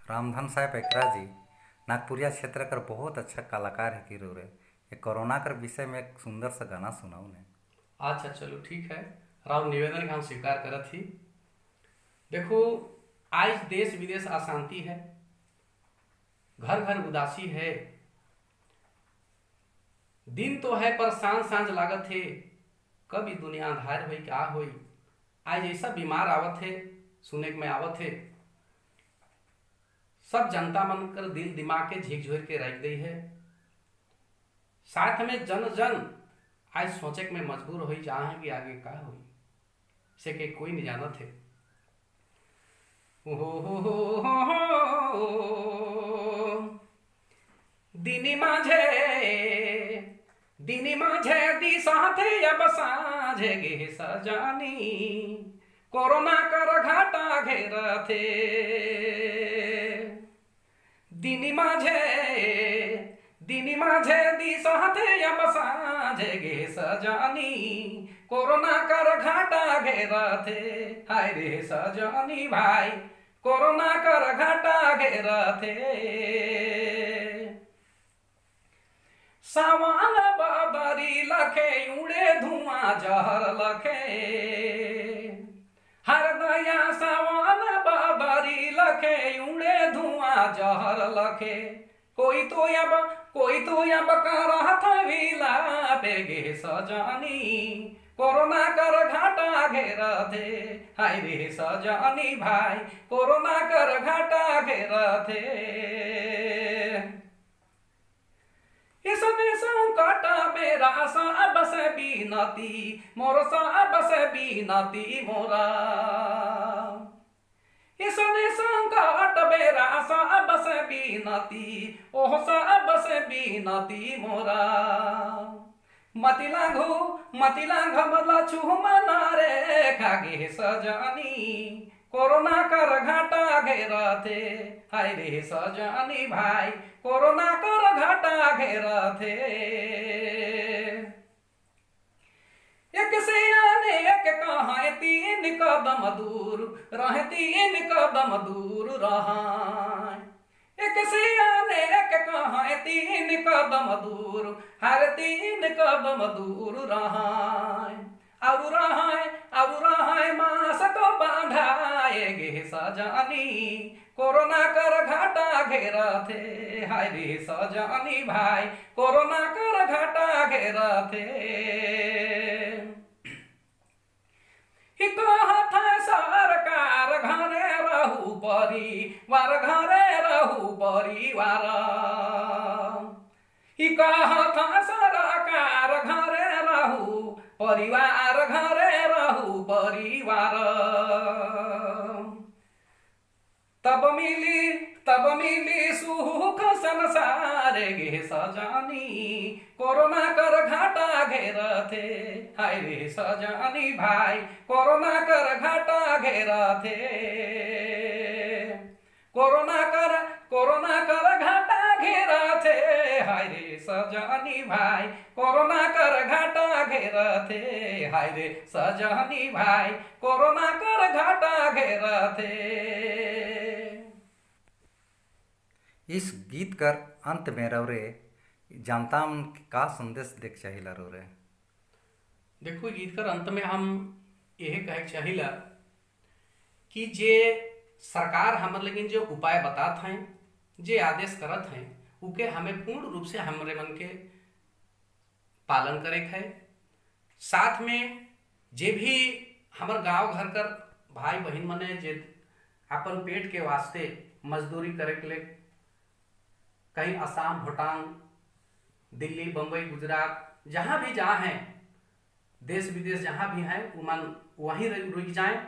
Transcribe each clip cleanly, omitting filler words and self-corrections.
रामधन साहब एकरा जी नागपुरिया क्षेत्र कर बहुत अच्छा कलाकार है कि रे ये कोरोना कर विषय में एक सुंदर सा गाना सुनाऊ ने। अच्छा चलो ठीक है। राव निवेदन के हम स्वीकार करत ही। देखो, आज देश विदेश अशांति है, घर घर उदासी है। दिन तो है पर सांझ सांझ लागत है, कब ई दुनिया अंधार होई क्या होई। आज ऐसा बीमार आवत है, सुने में आवत है। सब जनता मन कर दिल दिमाग के झिकझोर के रख गई है। साथ में जन जन आज सोचे में मजबूर हो जा है कि आगे का हुई से के कोई नहीं जानत है। दिनी माझे दिनी माझे दिसाथे अब साझे गे सजानी, कोरोना कर घाटा घेरथे। दिनी माझे दिसाथे अब साझे गे सजानी, कोरोना कर घाटा घेरथे। हाय रे सजानी भाई, कोरोना कर घाटा घेरथे। सावन बदरी लखे उड़े धुआं जहर लखे। हर दया सावन बदरी लखे उड़े धुआं जहर लखे। कोई तो अब करत विला बेगे सजानी, कोरोना कर घाटा घेरथे। हाय रे सजानी भाई, कोरोना कर घाटा घेरथे। इसने संकट मेरा सब से बीनती, मोर सब से बीनती मोरा। इसने संकट मेरा सब से बीनती, ओह सब से बीनती मोरा। मति लांघ बदला छुमना रे खागे सजानी, कोरोना कर घाटा घेरथे। हाय रे सजानी भाई, कोरोना कर घाटा घेरथे। एक से आने एक कहाँ तीन कदम दूर रहे, तीन कदम दूर रहा। एक से आने एक कहाँ तीन कदम दूर, हर तीन कदम दूर रहा। और रहा मास्क बांधाए गे सजानी, कोरोना कर घाटा घेरथे। हाय रे सजानी भाई, कोरोना कर घाटा घेरथे। कहत सरकार घरे रहू परिवार, घरे रहू परिवार। कहत सरकार घरे रहू परिवार, घरे रहू परिवार। तब मिली सुख संसार गे सजानी, कोरोना कर घाटा घेरथे। हाय रे सजानी भाई, कोरोना कर घाटा घेरथे। कोरोना कर घाटा घेरथे। हाय रे सजानी भाई, कोरोना कर घाटा घेरथे। हाय रे सजानी भाई, कोरोना कर घाटा घेरथे। इस गीत कर अंत में रौरे जनता मन के का संदेश देख चाहिला रौरे। देखो, गीत कर अंत में हम यही कहे चाहिला कि जे सरकार हमर लेकिन जो उपाय बातात हैं, जे आदेश करत हैं, उके हमें पूर्ण रूप से हमरे मन के पालन करे है। साथ में जे भी हमर गांव घर कर भाई बहन मने जे अपन पेट के वास्ते मजदूरी करे के लिए कहीं असम, भूटान, दिल्ली, बंबई, गुजरात जहां भी जहाँ हैं, देश विदेश जहां भी हैं, उमन वहीं रुक जाएं।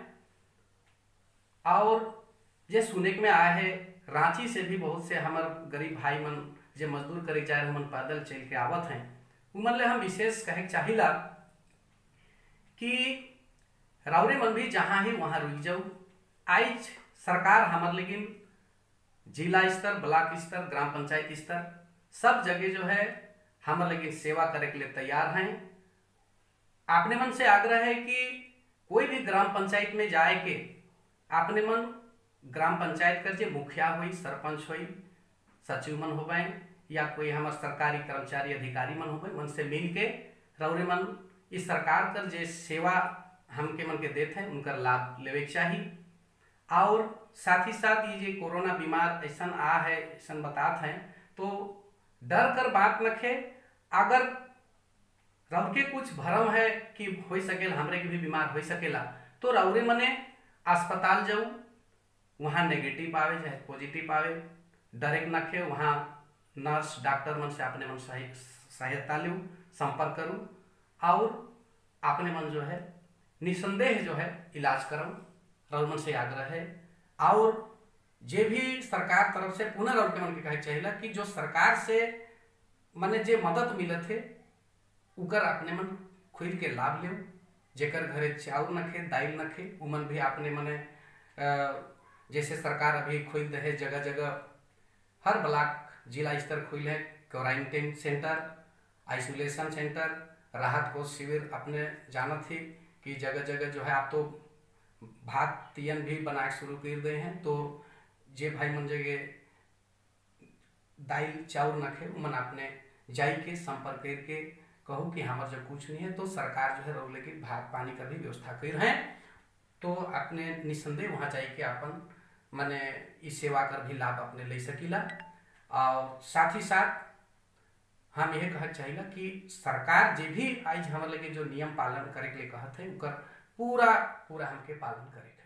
और ये सुने में आया है रांची से भी बहुत से हमार गरीब भाई मन जे मजदूर करे जाए हमन पैदल चल के आवत हैं। उमन ले हम विशेष कहे चाहिला कि रावरे मन भी जहां ही वहां रुक जाऊ। आज सरकार हमार लेकिन जिला स्तर, ब्लॉक स्तर, ग्राम पंचायत स्तर सब जगह जो है हमारे लेकिन सेवा करे के लिए तैयार हैं। आपने मन से आग्रह है कि कोई भी ग्राम पंचायत में जाए के आपने मन ग्राम पंचायत कर जे मुखिया हुई, सरपंच हुई, सचिव मन हो गए, या कोई हमारे सरकारी कर्मचारी अधिकारी मन हो गए, मन से मिल के रौरे मन इस सरकार कर जे सेवा हमके मन के देते हैं उनका लाभ लेवे के चाहिए। और साथ ही साथ ये जो कोरोना बीमार ऐसा आ है, ऐसा बतात हैं, तो डर कर बात नखे। अगर रह के कुछ भरम है कि हो सकेला हमरे के भी बीमार हो सकेला, तो रौरे मने अस्पताल जाऊ, वहाँ नेगेटिव आवे चाहे पॉजिटिव आवे, डरे के नखे। वहाँ नर्स डॉक्टर मन से अपने मन सहायता लूँ, संपर्क करूँ और अपने मन जो है निसंदेह जो है इलाज करूँ, रौर मन से आग्रह है। और जे भी सरकार तरफ से पुनः रौर के मन के कहे चाहिए कि जो सरकार से मने जे मदद मिलत है उकर अपने मन खुद के लाभ ले। जेकर घरे चाउर नखे, दाइल नखे, उमन भी अपने मने जैसे सरकार अभी खुद है जगह जगह हर ब्लॉक जिला स्तर खुल है क्वारंटाइन सेंटर, आइसोलेशन सेंटर, राहत कोष शिविर। अपने जानत ही कि जगह जगह जो है आप तो भात तियन भी बना शुरू कर दे हैं, तो जे भाई मन जगह दाइल चाउर नखे उमन अपने जाई के संपर्क करके कहूँ कि हमारे जो कुछ नहीं है, तो सरकार जो है रोले की भात पानी का भी व्यवस्था कर रहे हैं, तो अपने निसंदेह वहाँ जाई के अपन मने इस सेवा कर भी लाभ अपने ले सकीला। और साथ ही साथ हम यह कह चाहिए कि सरकार जे भी आज हमारे लगे जो नियम पालन करे के लिए कहत है उकर पूरा पूरा हमके पालन करे।